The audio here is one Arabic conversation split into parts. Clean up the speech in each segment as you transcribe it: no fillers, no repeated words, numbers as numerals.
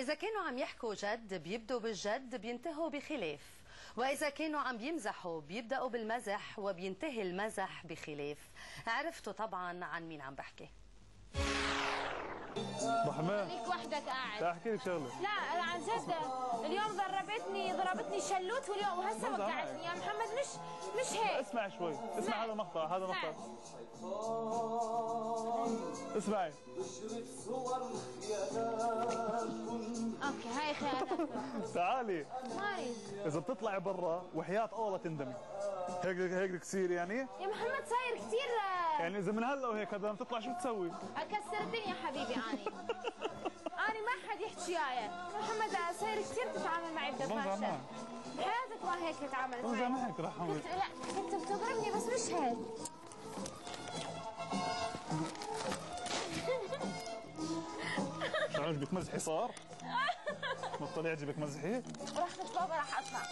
إذا كانوا عم يحكوا جد بيبدوا بالجد بينتهوا بخلاف، وإذا كانوا عم بيمزحوا بيبدأوا بالمزح وبينتهي المزح بخلاف. عرفتوا طبعا عن مين عم بحكي. رحمن خليك وحدك قاعد. لا احكي لك شغله. لا انا عن جد اليوم ضربتني شلوت وهسه وقعتني يا محمد. مش هيك. اسمع شوي، اسمع هذا مقطع، هذا مقطع. اسمعي. اوكي هاي خيانات. تعالي. ماري اذا بتطلعي برا وحياة الله تندمي. هيك بدك تصير يعني؟ يا محمد صاير كثير يعني اذا من هلا وهيك هذا بتطلع شو بتسوي؟ اكسر الدنيا حبيبي. اني ما حد يحكي وياي. محمد صاير كثير تتعامل معي بدباشة. بحياتك ما هيك تعاملت معي. ما هيك رح اعمل. لا كنت بتضربني بس مش هيك. شو عجبك مزحي صار؟ بطل يعجبك مزحي؟ رحت بابا راح اطلع.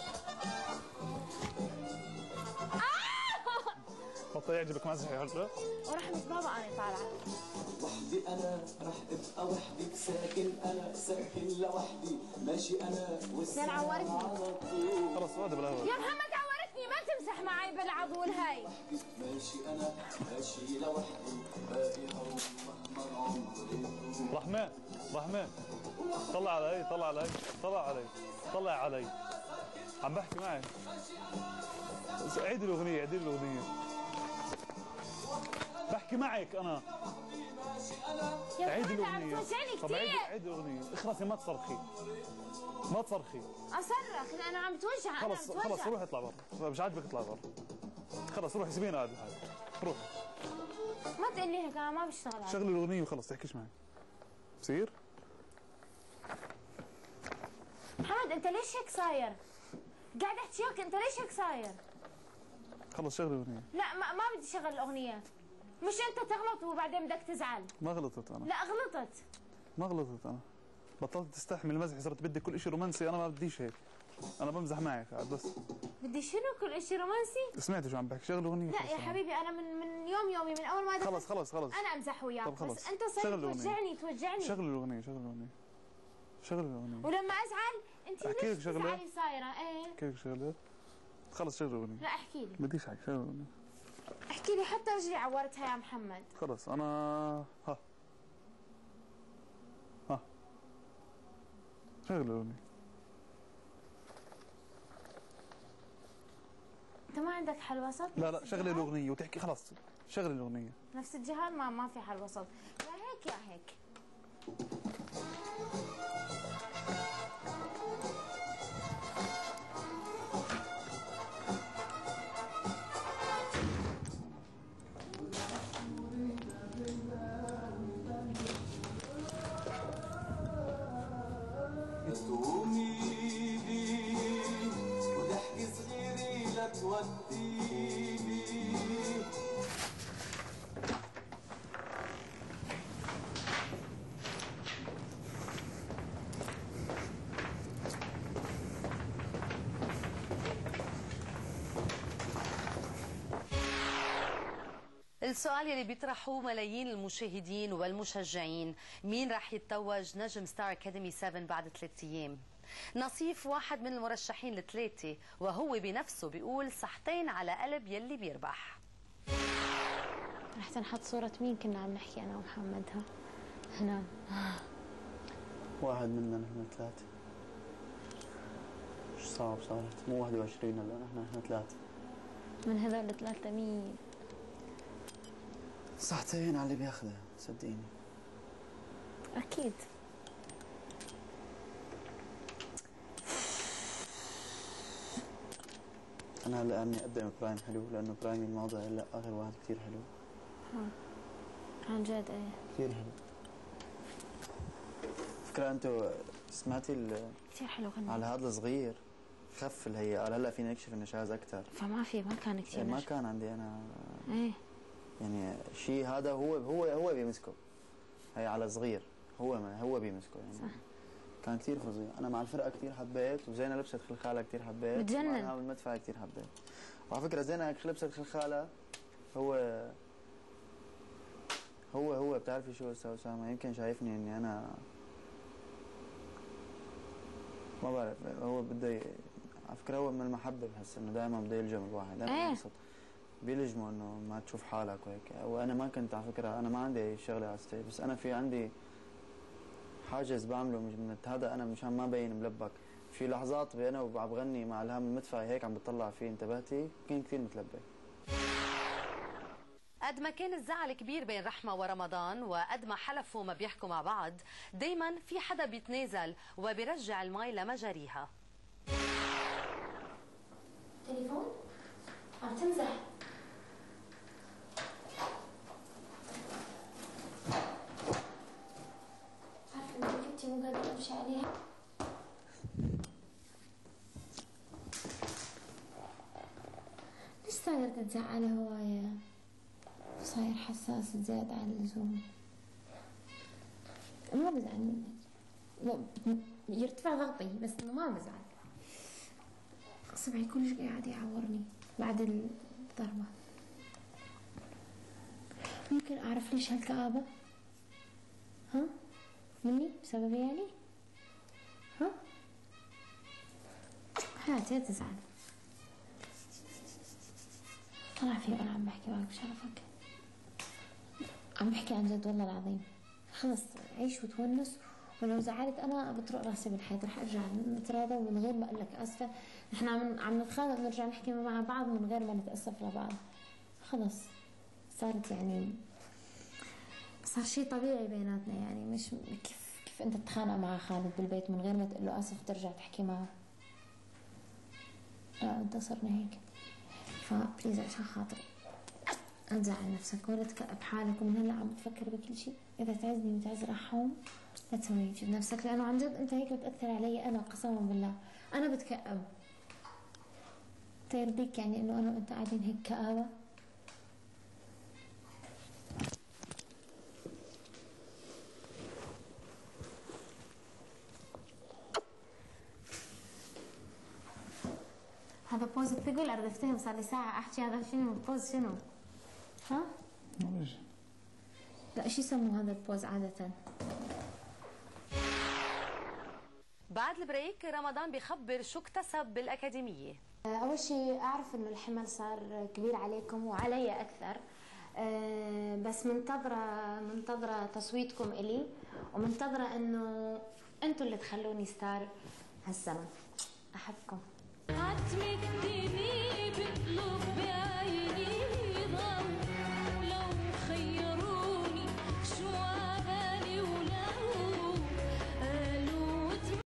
بطل يعجبك مزحي هلا؟ ورحمة بابا انا طالعه. وحدي انا رح ابقى وحدي، ساكن انا ساكن لوحدي، ماشي انا والسنة عورتني. خلص هذا بلا يا محمد عورتني، ما تمسح معي بالعضول هاي. ماشي انا ماشي لوحدي، باقي مهما عمري. رحمن طلع علي طلع علي عم بحكي معك. عيد الاغنية بحكي معك انا. عيد الاغنية. طب عيد الاغنية. اخرسي ما تصرخي. اصرخ انا عم بتوجع. خلص روح اطلع برا. مش عاجبك اطلع برا. خلص روح سيبينا قاعد لحالك. روح. ما تقول لي هيك انا ما بشتغل. شغل الاغنية وخلص تحكيش معي. بصير؟ محمد انت ليش هيك صاير؟ قاعد احكي وياك انت ليش هيك صاير؟ خلص شغل الاغنية. لا ما بدي شغل الاغنية. مش انت تغلط وبعدين بدك تزعل. ما غلطت انا. لا غلطت. ما غلطت انا. بطلت تستحمل المزح، صرت بدي كل شيء رومانسي. انا ما بديش هيك. انا بمزح معك قاعد بس. بدي شنو كل شيء رومانسي؟ سمعتي شو عم بحكي؟ شغل اغنية. لا يا حبيبي انا من يومي من اول ما دخلت خلص انا امزح وياك. طب خلص. بس انت صرت توجعني. شغل الاغنية. ولما ازعل انت ليش تزعلي صايره؟ ايه كيف شغله؟ خلص شغل الاغنية. لا احكي لي. بديش احكي. شغل الاغنية. احكي لي. حتى رجلي عورتها يا محمد. خلص انا ها شغل الاغنية. انت ما عندك حل وسط؟ لا شغل الاغنية وتحكي. خلص شغل الاغنية. نفس الجهاد ما في حل وسط. يا هيك. تقومي بي وضحكي صغيري لتوديني. السؤال يلي بيطرحوه ملايين المشاهدين والمشجعين، مين رح يتوج نجم ستار اكاديمي 7 بعد 3 ايام؟ نصيف واحد من المرشحين الثلاثة، وهو بنفسه بيقول صحتين على قلب يلي بيربح. رح تنحط صورة مين كنا عم نحكي انا ومحمد؟ هنا واحد منا نحن ثلاثة. مش صعب صارت. مو 21 هلا نحن ثلاثة. من هذول الثلاثة مين؟ صحتين على اللي بياخذها صدقيني. اكيد. انا هلا اني اقدم برايم حلو، لانه برايم الماضي هلا اخر واحد كثير حلو. عن جد ايه كثير حلو. فكرة انتو سمعتي كثير حلو غني على هذا الصغير خف الهيئة. قال هلا فينا نكشف النشاز اكثر. ما كان كثير ما كان عندي انا ايه يعني شيء. هذا هو بيمسكه. هي على صغير هو بيمسكه يعني. صح. كان كثير فظيع. انا مع الفرقه كثير حبيت، وزينه لبست خلخاله كثير حبيت. بتجنن. ومع المدفع كثير حبيت. وعلى فكره زينه لبست خلخاله هو بتعرفي شو استاذ اسامه؟ يمكن شايفني اني انا ما بعرف هو بده على فكره هو من المحبه بحس انه دائما بده يلجم الواحد دائما ينبسط بيلجموا انه ما تشوف حالك وهيك. وانا ما كنت على فكره انا ما عندي اي شغله على الستيج، بس انا في عندي حاجز بعمله من هذا انا مشان ما بين ملبك. في لحظات انا وعم بغني مع الهام المدفعي هيك عم بتطلع فيه انتبهتي كنت كثير متلبك. قد ما كان الزعل كبير بين رحمة ورمضان وقد ما حلفوا ما بيحكوا مع بعض، دايما في حدا بيتنازل وبيرجع المي لمجاريها. تليفون؟ عم تمزح. عارفة انت جبتي مو قادرة امشي عليها؟ ليش صاير تتزعلي هواية؟ صاير حساس زيادة عن اللزوم. ما بزعل منك، يرتفع ضغطي بس انه ما بزعل. صبعي كلش قاعد يعورني بعد الضربة. ممكن اعرف ليش هالكآبة؟ ها؟ مني؟ بسببي يعني؟ ها؟ حياتي لا تزعل. طلع في وانا عم بحكي معك بشرفك. عم بحكي عن جد والله العظيم. خلص عيش وتونس، ولو زعلت انا بطرق راسي بالحيط رح ارجع نتراضى من غير ما اقول لك اسفه. نحن عم نتخانق نرجع نحكي مع بعض من غير ما نتاسف لبعض. خلص صارت يعني صار شيء طبيعي بيناتنا، يعني مش كيف انت تتخانق مع خالد بالبيت من غير ما تقول له اسف ترجع تحكي معه. لا انت صرنا هيك. فبليز عشان خاطري لا تزعل نفسك ولا تكأب حالك، ومن هلا عم تفكر بكل شيء. اذا تعزني وتعز رحوم لا تسوي شيء بنفسك، لانه عن جد انت هيك بتاثر علي انا قسما بالله. انا بتكأب. انت يرضيك يعني انه انا وانت قاعدين هيك كآبة؟ هذا بوز الثقل اردفتهم صار لي ساعة احكي. هذا شنو بوز شنو؟ ها؟ معلش. لا شو يسموا هذا البوز عادة؟ بعد البريك رمضان بيخبر شو اكتسب بالأكاديمية. أول شيء أعرف إنه الحمل صار كبير عليكم وعلي أكثر، بس منتظرة تصويتكم إلي، ومنتظرة إنه أنتوا اللي تخلوني ستار هالسنة. أحبكم.